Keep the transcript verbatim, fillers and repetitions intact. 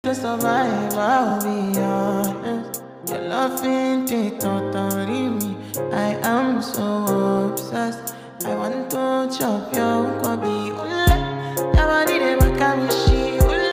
To survive, I'll be honest. Your love ain't it, totally me. I am so obsessed.